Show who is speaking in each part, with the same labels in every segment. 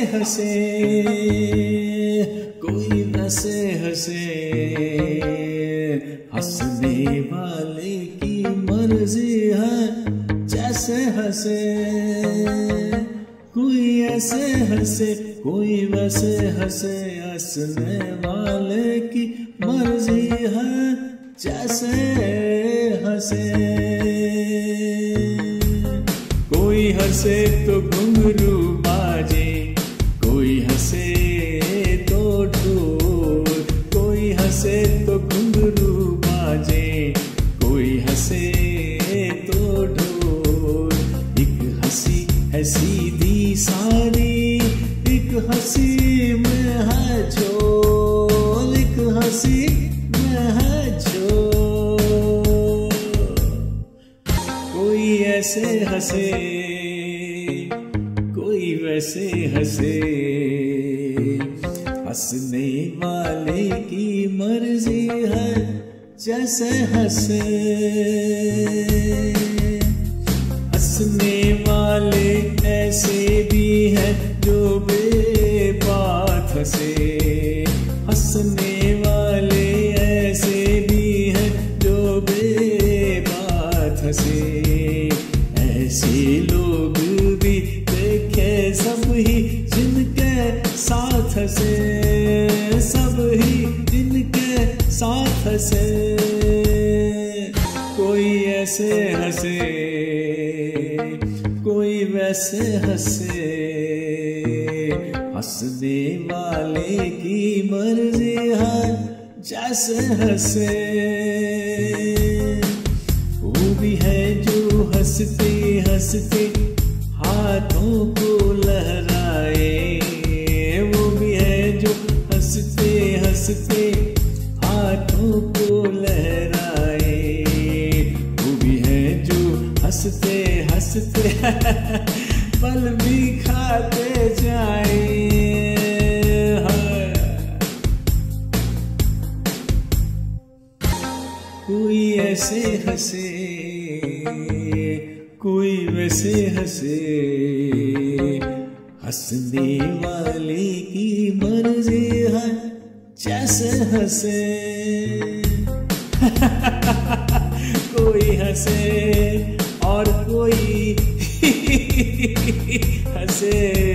Speaker 1: हंसे, कोई वैसे हंसे। हंसने वाले की मर्जी है जैसे हंसे, कोई ऐसे हंसे कोई वैसे हंसे। हंसने वाले की मर्जी है जैसे हंसे। कोई हंसे तो घुंघरू बाजे, कोई हंसे तो ढोल। कोई हंसे तो घुंघरू बाजे, कोई हंसे तो ढोल। एक हंसी है सीधी सादी, एक हंसी में है झोल। एक हंसी में है झोल। कोई ऐसे हंसे कोई वैसे हंसे। हंसने वाले की मर्जी है जैसे हंसे। हंसने वाले ऐसे भी हैं जो बेबात हंसे। हंसने वाले ऐसे भी हैं जो बेबात हंसे। ऐसे लोग भी देखे सब ही जिनके साथ हंसे, सब ही जिनके साथ हंसे। कोई ऐसे हंसे कोई वैसे हंसे। हंसने वाले की मर्जी है जैसे हंसे। वो भी है जो हंसते हंसते हाथों को लहराए। वो भी है जो हंसते हंसते हाथों को लहराए। वो भी है जो हंसते हंसते पल भी खाते जाए। कोई ऐसे हंसे कोई वैसे हंसे। हंसने वाले की मर्जी है जैसे हंसे। कोई हंसे और कोई हंसे।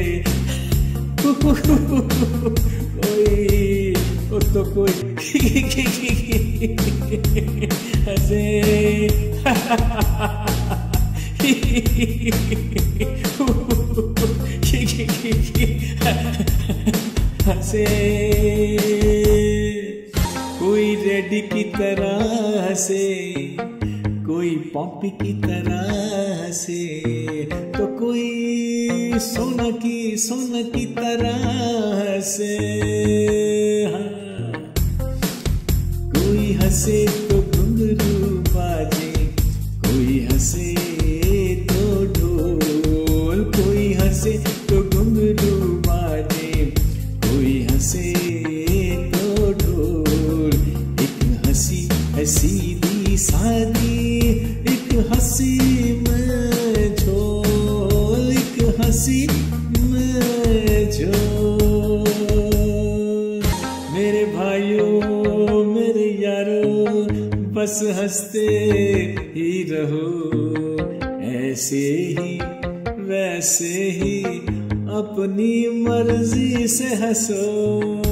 Speaker 1: कोई तो कोई हंसे। हंसे। कोई रेडी की तरह हंसे, कोई पॉपी की तरह हंसे। तो कोई सोना की तरह हंसे। कोई हंसे तो घुंघरू बाजे, कोई हंसे तो ढोल। कोई हंसे तो घुंघरू बाजे, कोई हंसे तो ढोल। एक हंसी है सीधी सादी, एक हंसी में झोल। एक हंसी में झोल। मेरे भाइयों मेरे यारों, बस हंसते ही रहो। ऐसे ही वैसे ही अपनी मर्जी से हंसो।